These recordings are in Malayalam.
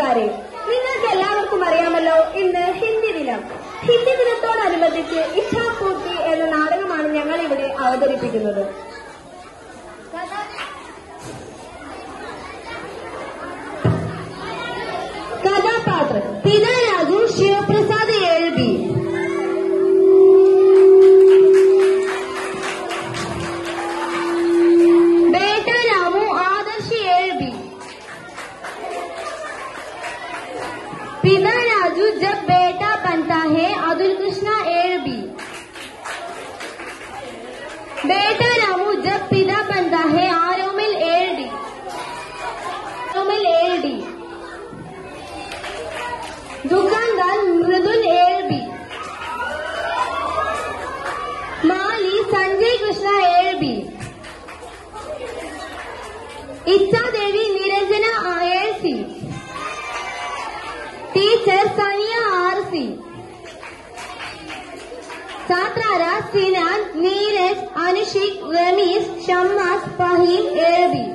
കൂട്ടുകാരെ, നിങ്ങൾക്ക് എല്ലാവർക്കും അറിയാമല്ലോ ഇന്ന് ഹിന്ദി ദിനം. ഹിന്ദി ദിനത്തോടനുബന്ധിച്ച് ഇച്ഛാപൂർത്തി എന്ന നാടകമാണ് ഞങ്ങൾ ഇവിടെ അവതരിപ്പിക്കുന്നത്. കഥാപാത്രം പിതാ രാജു ശിവപ്രസാദ് എഴുതി. बेटा रामू आदर्श एलबी. पिता राजू जब बेटा बनता है अतुल कृष्णा एलबी. बेटा रामू जब पिता बनता है आरोमिल एलडी. एलडी. दुकानदार मृदुल एलबी. माली Sanjay Krishna LB. Ichcha Devi Niranjana RC. Teacher Saniya RC. छात्रारा सिनान नीरज अनुशिक रमीश शम्मास फहीम एरबी.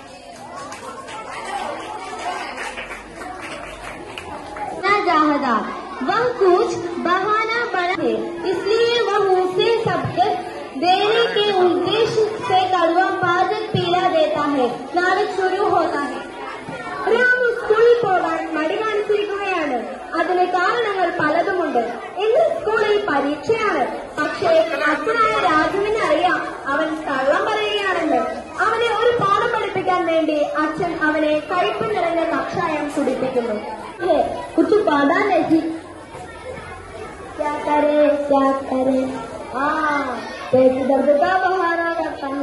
जहादार वह कुछ बहाना बना है, इसलिए वह उसे सबक देने के उद्देश्य से कड़वा पाचक पीला देता है. नाटक शुरू होता है. രാമു സ്കൂളിൽ പോകാൻ മടി കാണിച്ചിരിക്കുകയാണ്. അതിന് കാരണങ്ങൾ പലതുമുണ്ട്. ഇന്ന് സ്കൂളിൽ പരീക്ഷയാണ്. പക്ഷേ അച്ഛനായ രാജുവിന് അറിയാം അവൻ കള്ളം പറയുകയാണെന്ന്. അവനെ ഒരു പാഠം പഠിപ്പിക്കാൻ വേണ്ടി അച്ഛൻ അവനെ കയ്പ് നിറഞ്ഞ കഷായം കുടിപ്പിക്കുന്നു. കുച്ചു പാടാൻ ലഹി क्या करे पेट दर्द का बहाना करता हूँ.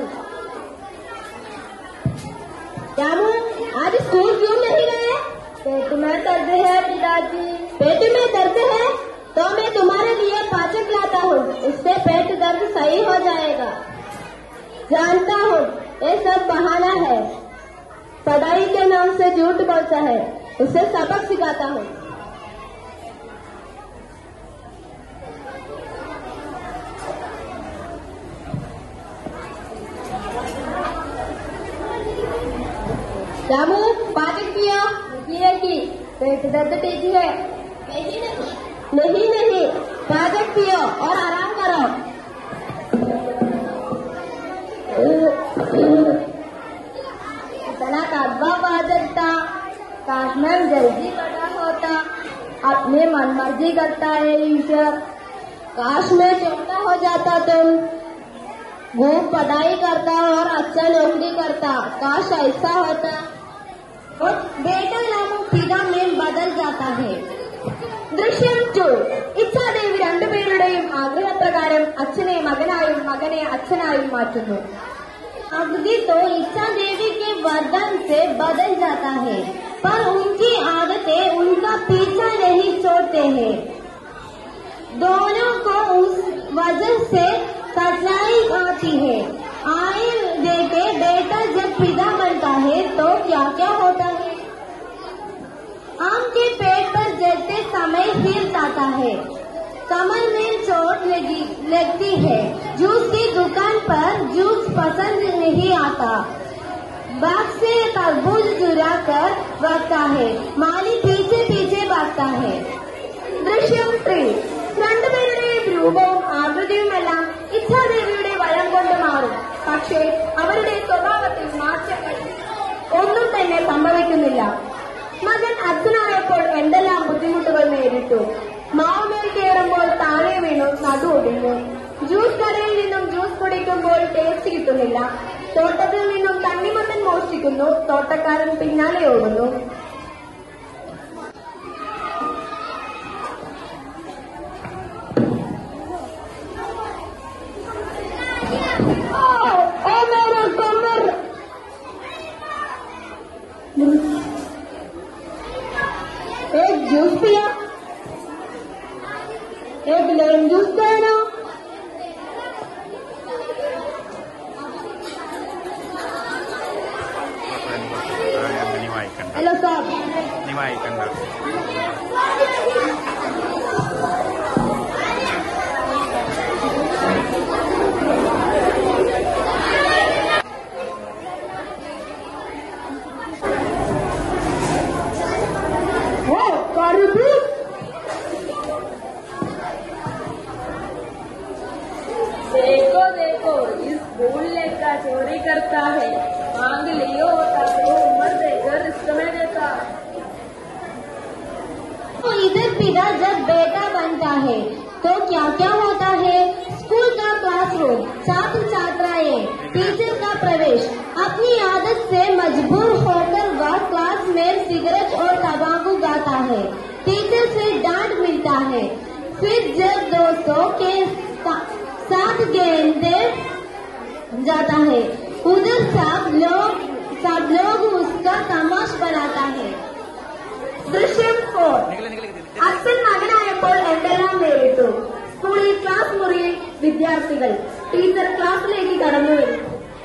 रामू आज स्कूल क्यों नहीं गए? पेट में दर्द है पिताजी. पेट में दर्द है तो मैं तुम्हारे लिए पाचक लाता हूँ, उससे पेट दर्द सही हो जाएगा. जानता हूँ ये सब बहाना है. पढ़ाई के नाम से झूठ बोलता है, उसे सबक सिखाता हूँ. रामू पाचक पियो. की पेट दर्द तेजी है. नहीं पाचक पियो और आराम करो. इतना कड़वा पाचक था, काश में जल्दी बड़ा होता. अपने मन मर्जी करता है ईश्वर. काश में छोटा हो जाता तुम, खूब पढ़ाई करता और अच्छा नौकरी करता. काश ऐसा होता. बेटा रामू पिता में बदल जाता है. ദൃശ്യം 2. ഇച്ഛാദേവി രണ്ടുപേരുടെയും ആഗ്രഹപ്രകാരം അച്ഛനെ മകനായും മകനെ അച്ഛനായും മാറ്റുന്നു. अवधि तो इच्छा देवी के वरदान से बदल जाता है, पर उनकी आदतें उनका पीछा नहीं छोड़ते हैं. दोनों को उस वजह से सच्चाई आती है. आए देखे बेटा जब पिता बनता है तो क्या क्या होता है. आम के पेट पर जलते समय हिल जाता है. कमर में चोट लगती है. जूस की दुकान पर जूस पसंद नहीं आता. बाग से तरबूज चुरा कर भागता है. माली पीछे पीछे भागता है. ദൃശ്യം 3. രണ്ടുപേരുടെയും രൂപവും ആകൃതിയുമെല്ലാം ഇച്ഛാദേവിയുടെ വരം കൊണ്ട് മാറും. പക്ഷേ അവരുടെ സ്വഭാവത്തിൽ മാറ്റങ്ങൾ ഒന്നും തന്നെ സംഭവിക്കുന്നില്ല. മകൻ അച്ഛനായപ്പോൾ എന്തെല്ലാം ബുദ്ധിമുട്ടുകൾ നേരിട്ടു. മാവുമേൽ കയറുമ്പോൾ താഴെ വീണു നടു ഒടിഞ്ഞു. ജ്യൂസ് കടയിൽ നിന്നും ജ്യൂസ് കുടിക്കുമ്പോൾ ടേസ്റ്റ് കിട്ടുന്നില്ല. തോട്ടത്തിൽ നിന്നും തണ്ണിമത്തൻ മോഷ്ടിക്കുന്നു. തോട്ടക്കാരൻ പിന്നാലെ ഓടുന്നു. एक जूस पिया, एक लेमन जूस देना. हेलो साहब. है, टीचर से डांट मिलता है। फिर जब दोस्तों के साथ गेंदे जाता है, उधर सब लोग उसका तमाश बनाता है। ദൃശ്യം 4. അച്ഛൻ മകനായപ്പോൾ എന്തെല്ലാം നേരിട്ടു. സ്കൂളിൽ ക്ലാസ് മുറിയിൽ വിദ്യാർത്ഥികൾ. ടീച്ചർ ക്ലാസ്സിലേക്ക് കടന്നു വരും.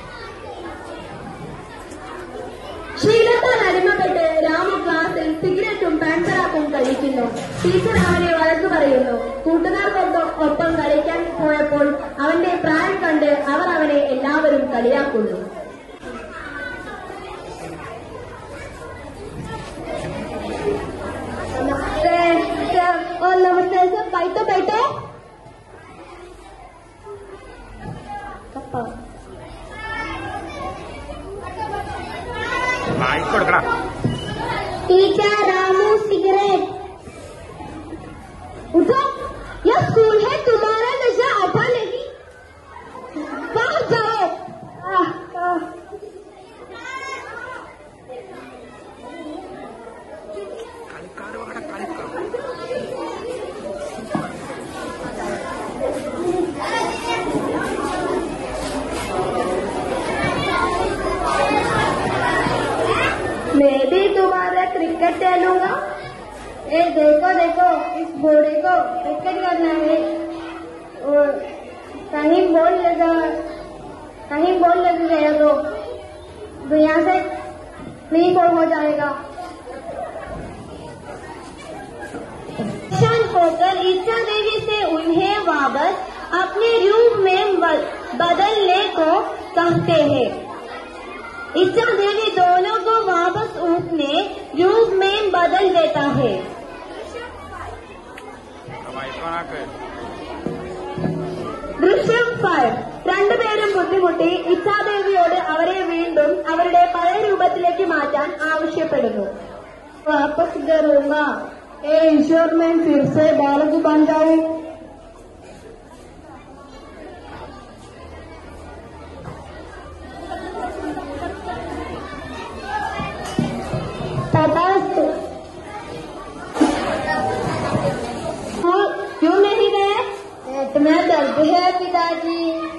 ശീലത്താൽ അടിമപ്പെട്ട് രാമു ക്ലാസ്സിൽ സിഗരറ്റും പാൻപരാക്കും കഴിക്കുന്നു. ടീച്ചർ അവനെ വഴക്കു പറയുന്നു. കൂട്ടുകാർക്കൊപ്പം കളിക്കാൻ പോയപ്പോൾ അവന്റെ പ്രായം കണ്ട് അവർ അവനെ എല്ലാവരും കളിയാക്കുന്നു. नमस्ते सर, बैठो बैठो. Teacher Ramu cigarette. उठो, यह स्कूल है, तुम्हारा नशा अच्छा नहीं. बाहर जाओ. मैं भी तुम्हारा क्रिकेट खेलूंगा. देखो देखो, इस घोड़े को क्रिकेट करना है और कहीं बॉल लग गया तो यहाँ से फ्री बॉल हो जाएगा. होकर ईच्छा देवी से उन्हें वापस अपने रूप में बदलने को कहते हैं. ईच्छा देवी दोनों को वापस अपने रूप में बदल देता है. ദൃശ്യം 5. രണ്ടുപേരും ബുദ്ധിമുട്ടി ഇച്ഛാദേവിയോട് അവരെ വീണ്ടും അവരുടെ പഴയ രൂപത്തിലേക്ക് മാറ്റാൻ ആവശ്യപ്പെടുന്നു. वापस करूंगा. ईश्वर में फिर से बालक बन जाऊं. क्यों नहीं गए? इतना दर्द है पिताजी.